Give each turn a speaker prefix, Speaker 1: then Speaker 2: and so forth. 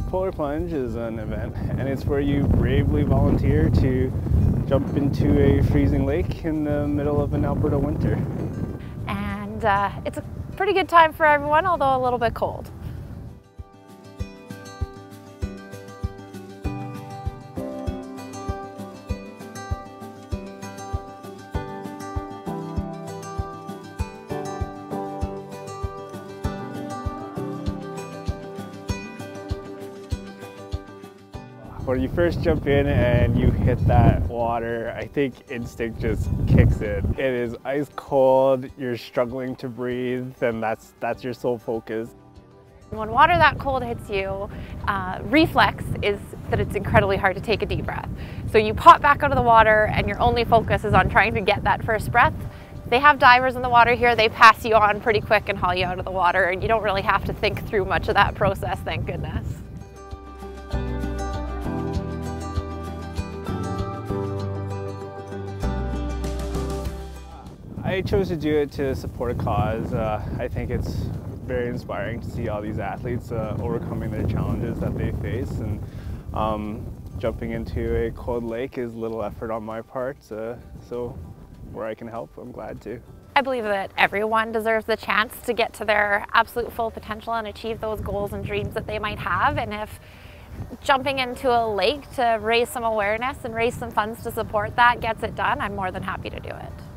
Speaker 1: Polar Plunge is an event, and it's where you bravely volunteer to jump into a freezing lake in the middle of an Alberta winter.
Speaker 2: And it's a pretty good time for everyone, although a little bit cold.
Speaker 1: When you first jump in and you hit that water, I think instinct just kicks in. It is ice cold, you're struggling to breathe, and that's your sole focus.
Speaker 2: When water that cold hits you, reflex is that it's incredibly hard to take a deep breath. So you pop back out of the water and your only focus is on trying to get that first breath. They have divers in the water here, they pass you on pretty quick and haul you out of the water, and you don't really have to think through much of that process, thank goodness.
Speaker 1: I chose to do it to support a cause. I think it's very inspiring to see all these athletes overcoming their challenges that they face, and jumping into a cold lake is little effort on my part, so where I can help, I'm glad to.
Speaker 2: I believe that everyone deserves the chance to get to their absolute full potential and achieve those goals and dreams that they might have, and if jumping into a lake to raise some awareness and raise some funds to support that gets it done, I'm more than happy to do it.